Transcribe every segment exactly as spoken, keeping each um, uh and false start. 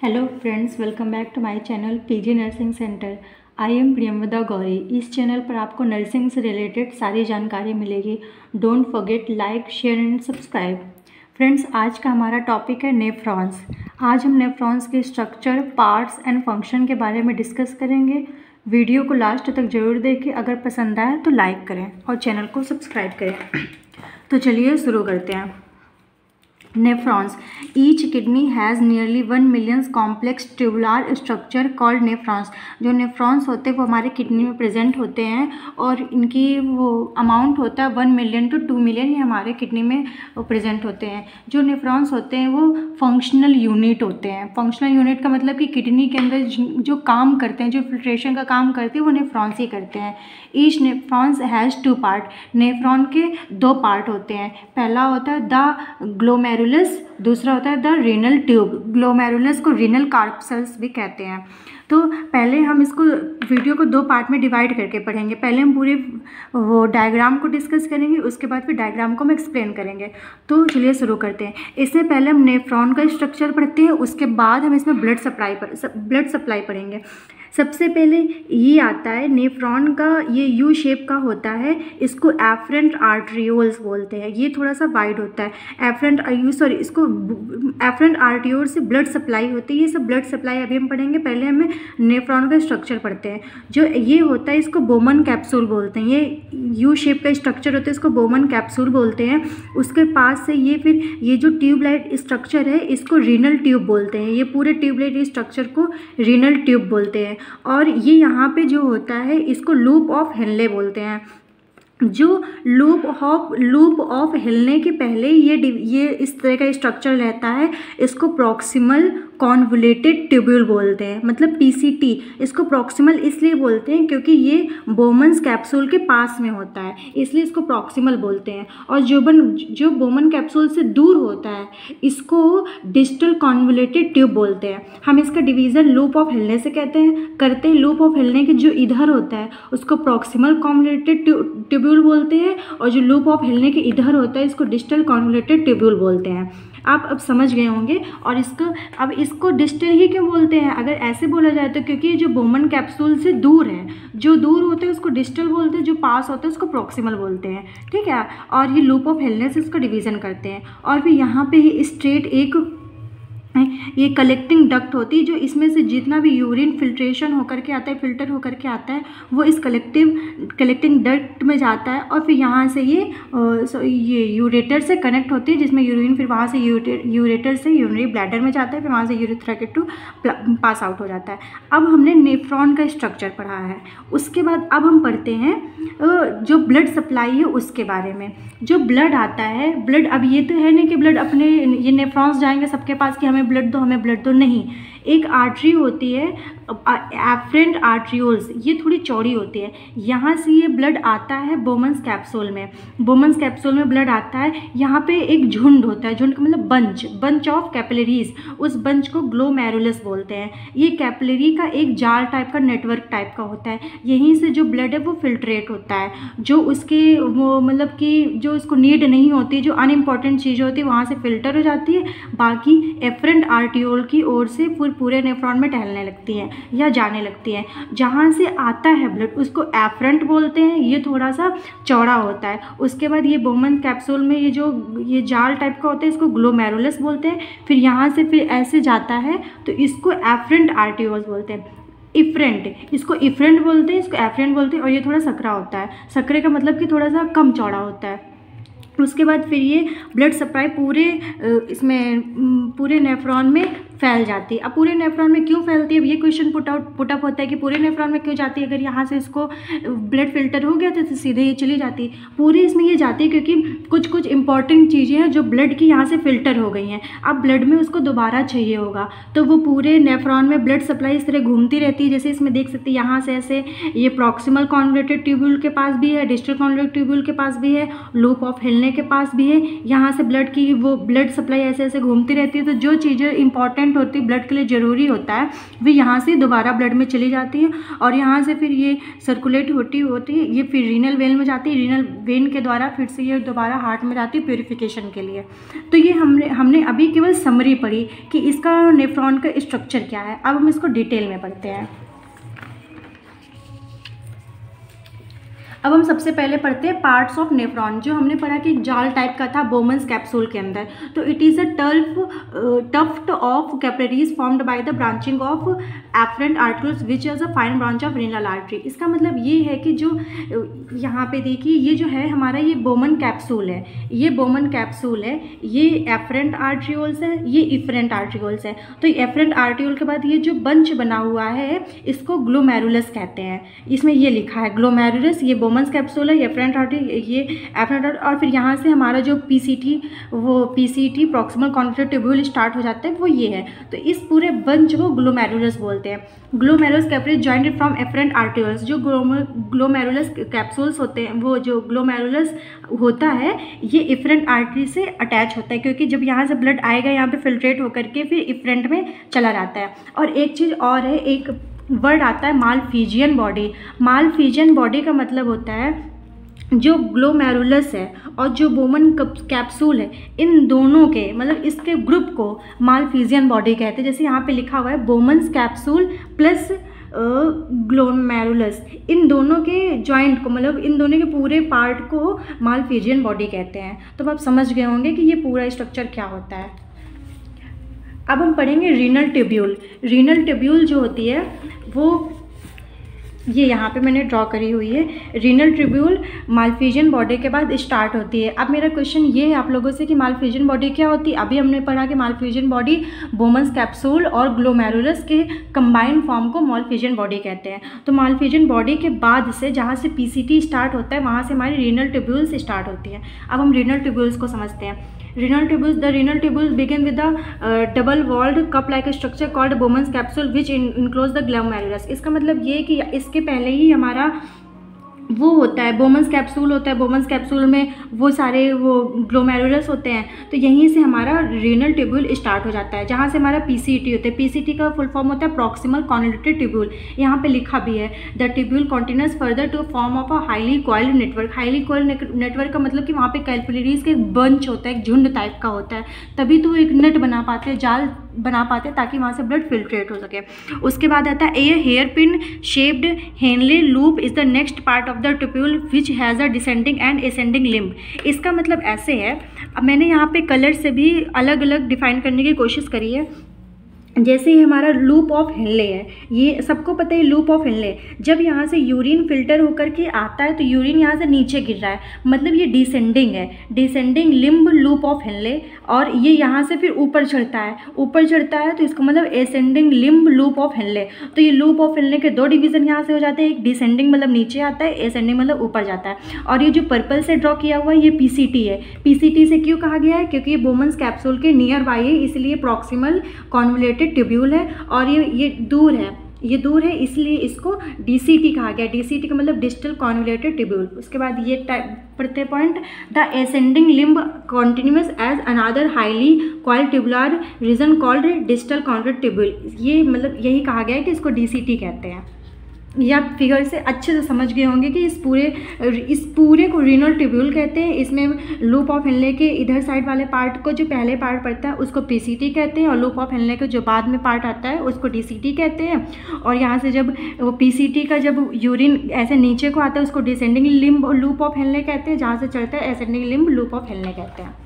Hello friends, welcome back to my channel PG nursing centre. I am Priyamvada Gauri. इस channel पर आपको nursing से related सारी जानकारी मिलेगी। Don't forget like, share and subscribe. Friends, आज का हमारा टॉपिक है नेफ्रॉन्स। आज हम नेफ्रॉन्स के स्ट्रक्चर, पार्ट्स एंड फंक्शन के बारे में डिस्कस करेंगे। वीडियो को लास्ट तक जरूर देखें। अगर पसंद आए तो लाइक करें और चैनल को सब्सक्राइब करें। तो चलिए शुरू करते हैं। Nephrons. Each kidney has nearly one million complex tubular structure called nephrons. जो नेफ्रॉन्स होते हैं वो हमारे किडनी में प्रेजेंट होते हैं और इनकी वो अमाउंट होता है one million two two million ये हमारे किडनी में प्रेजेंट होते हैं। जो नेफ्रॉन्स होते हैं वो फंक्शनल यूनिट होते हैं। फंक्शनल यूनिट का मतलब कि किडनी के अंदर जो काम करते हैं, जो फिल्ट्रेशन का काम करते हैं, वो नेफ्रॉन्स ही करते हैं। Each nephrons has two part. Nephron के दो पार्ट होते हैं। पहला होता है द ग्लोमेरुलस, दूसरा होता है द रीनल ट्यूब। ग्लोमेरुलस को रीनल कार्पसल्स भी कहते हैं। तो पहले हम इसको वीडियो को दो पार्ट में डिवाइड करके पढ़ेंगे। पहले हम पूरे वो डायग्राम को डिस्कस करेंगे, उसके बाद फिर डायग्राम को हम एक्सप्लेन करेंगे। तो चलिए शुरू करते हैं। इससे पहले हम नेफ्रॉन का स्ट्रक्चर पढ़ते हैं, उसके बाद हम इसमें ब्लड सप्लाई पर ब्लड सप्लाई पढ़ेंगे। सबसे पहले ये आता है नेफ्रॉन का, ये यू शेप का होता है। इसको एफरेंट आर्टरियोल्स बोलते हैं। ये थोड़ा सा वाइड होता है। एफरेंट यू सॉरी इसको एफरेंट आर्टरियोल से ब्लड सप्लाई होती है। ये सब ब्लड सप्लाई अभी हम पढ़ेंगे। पहले हमें नेफ्रॉन का स्ट्रक्चर पढ़ते हैं। जो ये होता है इसको बोमन कैप्सूल बोलते हैं। ये यू शेप का स्ट्रक्चर होता है, इसको बोमन कैप्सूल बोलते हैं। उसके पास से ये फिर ये जो ट्यूबलाइट स्ट्रक्चर है इसको रीनल ट्यूब बोलते हैं। ये पूरे ट्यूबलाइट स्ट्रक्चर को रीनल ट्यूब बोलते हैं। और ये यहाँ पे जो होता है इसको लूप ऑफ हेनले बोलते हैं। जो लूप ऑफ लूप ऑफ हिलने के पहले ये ये इस तरह का स्ट्रक्चर रहता है, इसको प्रॉक्सिमल कॉन्वोल्यूटेड ट्यूब्यूल बोलते हैं, मतलब पीसीटी। इसको प्रॉक्सिमल इसलिए बोलते हैं क्योंकि ये बोमन्स कैप्सूल के पास में होता है, इसलिए इसको प्रॉक्सिमल बोलते हैं। और जो बन जो बोमन कैप्सूल से दूर होता है इसको डिस्टल कॉन्वोल्यूटेड ट्यूब बोलते हैं। हम इसका डिवीज़न लूप ऑफ हिलने से कहते हैं करते हैं। लूप ऑफ हिलने के जो इधर होता है उसको प्रॉक्सिमल कॉन्वोल्यूटेड ट्यूब्यूल बोलते हैं, और जो लूप ऑफ हिलने के इधर होता है इसको डिस्टल कॉन्वोल्यूटेड ट्यूब्यूल बोलते हैं। आप अब समझ गए होंगे। और इसको अब इसको डिस्टल ही क्यों बोलते हैं? अगर ऐसे बोला जाए तो क्योंकि जो बोमन कैप्सूल से दूर है, जो दूर होते हैं उसको डिस्टल बोलते हैं, जो पास होते हैं उसको प्रॉक्सिमल बोलते हैं। ठीक है। और ये लूप ऑफ हिलने से इसको डिवीज़न करते हैं। और फिर यहाँ पे ही स्ट्रेट एक ये कलेक्टिंग डक्ट होती है, जो इसमें से जितना भी यूरिन फिल्ट्रेशन होकर के आता है, फिल्टर होकर के आता है, वो इस कलेक्टिव कलेक्टिंग डक्ट में जाता है। और फिर यहाँ से ये ये यूरेटर से कनेक्ट होती है, जिसमें यूरिन फिर वहाँ से यूरेटर से यूरिनरी ब्लैडर में जाता है, फिर वहाँ से यूरेथ्रा के टू पास आउट हो जाता है। अब हमने नेफ्रॉन का स्ट्रक्चर पढ़ा है। उसके बाद अब हम पढ़ते हैं जो ब्लड सप्लाई है उसके बारे में। जो ब्लड आता है, ब्लड अब ये तो है नहीं कि ब्लड अपने ये नेफ्रॉन्स जाएंगे सबके पास कि हमें ब्लड दो हमें ब्लड दो, नहीं। एक आर्टरी होती है एफरेंट आर्टरियोल्स, ये थोड़ी चौड़ी होती है। यहाँ से ये ब्लड आता है बोमन्स कैप्सूल में। बोमन्स कैप्सूल में ब्लड आता है। यहाँ पे एक झुंड होता है, झुंड का मतलब बंच बंच ऑफ कैपिलरीज। उस बंच को ग्लोमेरुलस बोलते हैं। ये कैपिलरी का एक जाल टाइप का नेटवर्क टाइप का होता है। यहीं से जो ब्लड है वो फिल्ट्रेट होता है। जो उसके वो मतलब कि जो उसको नीड नहीं होती, जो अनइम्पॉर्टेंट चीज़ होती है वहाँ से फिल्टर हो जाती है, बाकी एफरेंट आर्टियोल की ओर से फिर पूरे नेफ्रॉन में टहलने लगती है या जाने लगती है। जहाँ से आता है ब्लड उसको एफरेंट बोलते हैं। ये थोड़ा सा चौड़ा होता है। उसके बाद ये बोमन कैप्सूल में ये जो ये जाल टाइप का होता है इसको ग्लोमेरुलस बोलते हैं। फिर यहाँ से फिर ऐसे जाता है तो इसको एफरेंट आर्टियोल्स बोलते हैं। इफ्रेंट, इसको इफ्रेंट बोलते हैं, इसको एफरेंट बोलते हैं। और ये थोड़ा सकरा होता है। सकरे का मतलब कि थोड़ा सा कम चौड़ा होता है। उसके बाद फिर ये ब्लड सप्लाई पूरे इसमें पूरे नेफ्रॉन में फैल जाती है। अब पूरे नेफ्रॉन में क्यों फैलती है, अब ये क्वेश्चन पुट आउट पुटअप होता है कि पूरे नेफ्रॉन में क्यों जाती है। अगर यहाँ से इसको ब्लड फिल्टर हो गया तो सीधे ये चली जाती है। पूरे इसमें ये जाती है क्योंकि कुछ कुछ इंपॉर्टेंट चीज़ें हैं जो ब्लड की यहाँ से फिल्टर हो गई हैं। अब ब्लड में उसको दोबारा चाहिए होगा, तो वो पूरे नेफ्रॉन में ब्लड सप्लाई इस तरह घूमती रहती है। जैसे इसमें देख सकते हैं यहाँ से ऐसे ये प्रॉक्सिमल कॉन्वोल्यूटेड ट्यूब्यूल के पास भी है, डिस्टल कॉन्वोल्यूटेड ट्यूब्यूल के पास भी है, लूप ऑफ हिलने के पास भी है। यहाँ से ब्लड की वो ब्लड सप्लाई ऐसे ऐसे घूमती रहती है। तो जो चीज़ें इंपॉर्टेंट रिक्वायरमेंट होती है, ब्लड के लिए ज़रूरी होता है, वो यहाँ से दोबारा ब्लड में चली जाती है और यहाँ से फिर ये सर्कुलेट होती होती है, ये फिर रीनल वेन में जाती है, रीनल वेन के द्वारा फिर से ये दोबारा हार्ट में जाती है प्योरीफिकेशन के लिए। तो ये हमने हमने अभी केवल समरी पढ़ी कि इसका नेफ्रॉन का स्ट्रक्चर क्या है। अब हम इसको डिटेल में पढ़ते हैं। अब हम सबसे पहले पढ़ते हैं पार्ट्स ऑफ नेफ्रॉन। जो हमने पढ़ा कि जाल टाइप का था बोमन्स कैप्सूल के अंदर, तो इट इज़ अ टल्फ tuft of capillaries formed by the branching of afferent arteries which is a fine branch of renal artery. इसका मतलब ये है कि जो यहाँ पे देखिए ये जो है हमारा ये बोमन कैप्सूल है, ये बोमन कैप्सूल है, ये एफरेंट आर्ट्रियोल्स है, ये इफरेंट आर्ट्रियोल्स है। तो एफरेंट आर्ट्रियोल के बाद ये जो बंच बना हुआ है इसको ग्लोमेरुलस कहते हैं। इसमें ये लिखा है ग्लोमेरुलस, ये बोमन्स कैप्सूल है, एफरेंट आर्टरी, ये एफरेंट आर्टरी, और फिर यहाँ से हमारा जो पीसीटी वो PCT proximal contract tubule start हो जाता है, वो ये है। तो इस पूरे बंच को ग्लोमेरुलस बोलते हैं। Glomerulus capillary jointed from afferent arterioles. जो ग्लोमेरुलस कैप्सूल्स होते हैं, वो जो ग्लोमेरुलस होता है ये इफरेंट आर्टरी से अटैच होता है, क्योंकि जब यहाँ से ब्लड आएगा यहाँ पे फिल्ट्रेट होकर के फिर इफरेंट में चला जाता है। और एक चीज़ और है, एक वर्ड आता है मालफिजियन बॉडी। मालफिजियन बॉडी का मतलब होता है जो ग्लोमेरुलस है और जो बोमन कैप्सूल है, इन दोनों के मतलब इसके ग्रुप को मालफिजियन बॉडी कहते हैं। जैसे यहाँ पे लिखा हुआ है बोमन्स कैप्सूल प्लस ग्लोमेरुलस, इन दोनों के जॉइंट को मतलब इन दोनों के पूरे पार्ट को मालफिजियन बॉडी कहते हैं। तो आप समझ गए होंगे कि ये पूरा स्ट्रक्चर क्या होता है। अब हम पढ़ेंगे रीनल ट्यूब्यूल। रीनल ट्यूब्यूल जो होती है वो ये यहाँ पे मैंने ड्रॉ करी हुई है। रीनल ट्यूब्यूल मालफिजियन बॉडी के बाद स्टार्ट होती है। अब मेरा क्वेश्चन ये है आप लोगों से कि मालफिजियन बॉडी क्या होती है। अभी हमने पढ़ा कि मालफिजियन बॉडी बोमन्स कैप्सूल और ग्लोमेरुलस के कंबाइंड फॉर्म को मालफिजियन बॉडी कहते हैं। तो मालफिजियन बॉडी के बाद से जहाँ से पीसीटी स्टार्ट होता है वहाँ से हमारी रीनल ट्यूब्यूल्स स्टार्ट होती है। अब हम रीनल ट्यूब्यूल्स को समझते हैं। Renal tubules, the renal tubules begin with the uh, double walled cup like structure called Bowman's capsule which in, enclose the glomerulus। इसका मतलब ये कि इसके पहले ही हमारा वो होता है बोमन्स कैप्सूल होता है। बोमन्स कैप्सूल में वो सारे वो ग्लोमेरुलस होते हैं। तो यहीं से हमारा रीनल ट्यूब्यूल स्टार्ट हो जाता है, जहाँ से हमारा पीसीटी होता है। पीसीटी का फुल फॉर्म होता है प्रॉक्सिमल कॉन्वोल्यूटेड ट्यूब्यूल। यहाँ पे लिखा भी है the tubule continues further to form of a highly coiled network. Highly coiled network का मतलब कि वहाँ पे कैपिलरीज के बंच होता है, एक झुंड टाइप का होता है, तभी तो एक नेट बना पाते हैं, जाल बना पाते हैं ताकि वहाँ से ब्लड फिल्ट्रेट हो सके। उसके बाद आता है a hair pin shaped Henle loop is the next part of the tubule which has a descending and ascending limb. इसका मतलब ऐसे है, अब मैंने यहाँ पे कलर से भी अलग अलग डिफाइन करने की कोशिश करी है। जैसे ही हमारा लूप ऑफ हेनले है, ये सबको पता है लूप ऑफ हेनले, जब यहाँ से यूरिन फिल्टर होकर के आता है तो यूरिन यहाँ से नीचे गिर रहा है, मतलब ये डिसेंडिंग है, descending limb loop of Henle. और ये यहाँ से फिर ऊपर चढ़ता है, ऊपर चढ़ता है तो इसका मतलब ascending limb loop of Henle. तो ये लूप ऑफ हेनले के दो डिवीजन यहाँ से हो जाते हैं, एक डिसेंडिंग मतलब नीचे आता है, एसेंडिंग मतलब ऊपर जाता है। और ये जो पर्पल से ड्रॉ किया हुआ है ये पीसीटी है। पीसीटी से क्यों कहा गया है, क्योंकि ये बोमन्स कैप्सूल के नियर बाई है, इसलिए प्रॉक्सिमल कॉन्वोल्यूटेड ट्यूब्यूल है। और ये ये दूर है, ये दूर है इसलिए इसको डीसीटी कहा गया। डीसीटी का मतलब डिस्टल कॉन्वोल्यूटेड ट्यूब्यूल। उसके बाद ये पढ़ते point the ascending limb continues as another highly coiled tubular region called distal convoluted tubule. ये मतलब यही कहा गया है कि इसको डीसीटी कहते हैं। या फिगर से अच्छे से समझ गए होंगे कि इस पूरे इस पूरे को रीनल ट्यूब्यूल कहते हैं। इसमें लूप ऑफ हेनले के इधर साइड वाले पार्ट को जो पहले पार्ट पड़ता है उसको पीसीटी कहते हैं, और लूप ऑफ हेनले के जो बाद में पार्ट आता है उसको डीसीटी कहते हैं। और यहाँ से जब वो पीसीटी का जब यूरिन ऐसे नीचे को आता है उसको descending limb loop of Henle कहते हैं, जहाँ से चढ़ता है ascending limb loop of Henle कहते हैं।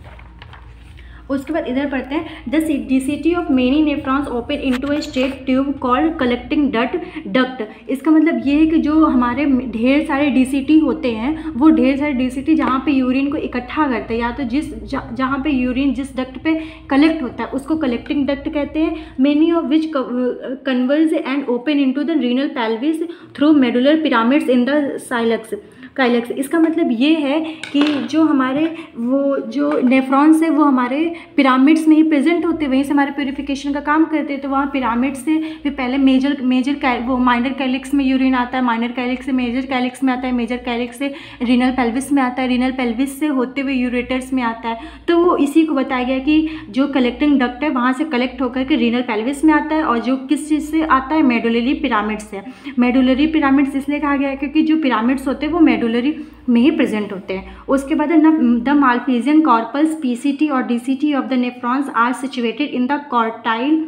उसके बाद इधर पढ़ते हैं the DCT of many nephrons open into a straight tube called collecting डट डक्ट। इसका मतलब ये है कि जो हमारे ढेर सारे डीसीटी होते हैं वो ढेर सारे डीसीटी जहाँ पे यूरिन को इकट्ठा करते हैं, या तो जिस जहाँ पे यूरिन जिस डक्ट पे कलेक्ट होता है उसको कलेक्टिंग डक्ट कहते हैं। Many of which converge and open into the renal pelvis through medullary pyramids in the calyx. Calyx. इसका मतलब ये है कि जो हमारे वो जो नेफ्रॉन्स है वो हमारे पिरामिड्स में ही प्रेजेंट होते हैं, वहीं से हमारे प्योरीफिकेशन का काम करते हैं। तो वहाँ पिरामिड से फिर पहले मेजर मेजर वो माइनर कैलिक्स में यूरिन आता है, माइनर कैलिक्स से मेजर कैलिक्स में आता है, मेजर कैलिक्स से रीनल पेल्विस में आता है, रीनल पेल्विस से होते हुए यूरेटर्स में आता है। तो वो इसी को बताया गया कि जो कलेक्टिंग डक्ट है वहाँ से कलेक्ट होकर के रीनल पेल्विस में आता है, और जो किस चीज़ से आता है, मेडुलरी पिरामिड से। मेडुलरी पिरामिड्स इसलिए कहा गया है क्योंकि जो पिरामिड्स होते हैं वो मेडुलरी में ही प्रेजेंट होते हैं। उसके बाद द माल्फिजियन कॉर्पल्स, पीसीटी और DCT of the nephrons are situated in the cortical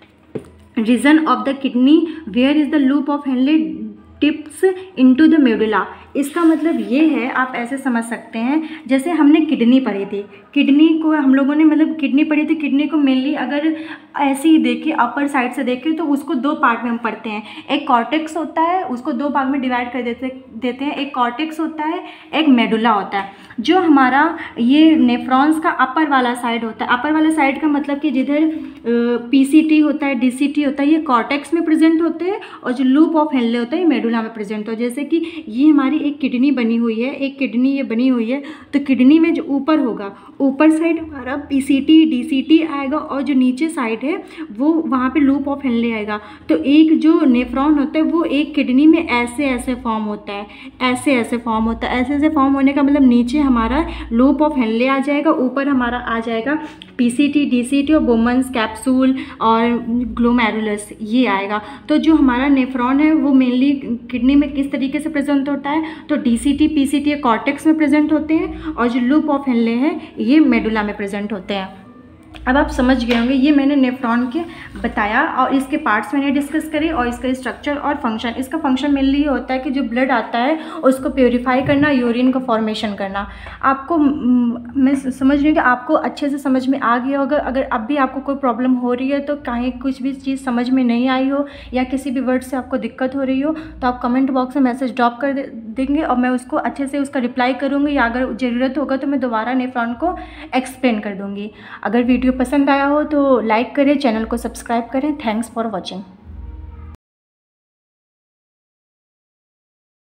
region of the kidney where is the loop of Henle tips into the medulla. इसका मतलब ये है, आप ऐसे समझ सकते हैं जैसे हमने किडनी पढ़ी थी, किडनी को हम लोगों ने मतलब किडनी पढ़ी थी, किडनी को मेनली अगर ऐसे ही देखें अपर साइड से देखें तो उसको दो पार्ट में हम पढ़ते हैं। एक कॉर्टेक्स होता है, उसको दो भाग में डिवाइड कर देते देते हैं एक कॉर्टेक्स होता है, एक मेडुला होता है। जो हमारा ये नेफ्रॉन्स का अपर वाला साइड होता है, अपर वाला साइड का मतलब कि जिधर पीसीटी होता है, डीसीटी होता है, ये कॉर्टेक्स में प्रेजेंट होते हैं, और जो लूप ऑफ हेनले होता है ये मेडुला में प्रेजेंट हो। जैसे कि ये हमारी एक किडनी बनी हुई है, एक किडनी ये बनी हुई है, तो किडनी में जो ऊपर होगा, ऊपर साइड हमारा पीसीटी डीसीटी आएगा, और जो नीचे साइड है वो वहाँ पे लूप ऑफ हेनले आएगा। तो एक जो नेफ्रॉन होता है वो एक किडनी में ऐसे ऐसे फॉर्म होता है, ऐसे ऐसे फॉर्म होता है। ऐसे ऐसे फॉर्म होने का मतलब नीचे हमारा लूप ऑफ हेनले आ जाएगा, ऊपर हमारा आ जाएगा पीसीटी डीसीटी और बोमन्स कैप्सूल और ग्लोमेरुलस, ये आएगा। तो जो हमारा नेफ्रॉन है वो मेनली किडनी में किस तरीके से प्रेजेंट होता है, तो डीसीटी पीसीटी कॉर्टेक्स में प्रेजेंट होते हैं, और जो लूप ऑफ हेनले हैं ये मेडुला में प्रेजेंट होते हैं। अब आप समझ गए होंगे, ये मैंने नेफ्रॉन के बताया और इसके पार्ट्स मैंने डिस्कस करे, और इसका स्ट्रक्चर और फंक्शन। इसका फंक्शन मेनली ये होता है कि जो ब्लड आता है उसको प्योरीफाई करना, यूरिन का फॉर्मेशन करना। आपको मैं समझ रही हूँ कि आपको अच्छे से समझ में आ गया होगा। अगर अब भी आपको कोई प्रॉब्लम हो रही है, तो कहीं कुछ भी चीज़ समझ में नहीं आई हो या किसी भी वर्ड से आपको दिक्कत हो रही हो, तो आप कमेंट बॉक्स में मैसेज ड्रॉप कर देंगे और मैं उसको अच्छे से उसका रिप्लाई करूँगी, या अगर ज़रूरत होगा तो मैं दोबारा नेफ्रॉन को एक्सप्लेन कर दूँगी। अगर वीडियो पसंद आया हो तो लाइक करें, चैनल को सब्सक्राइब करें। Thanks for watching.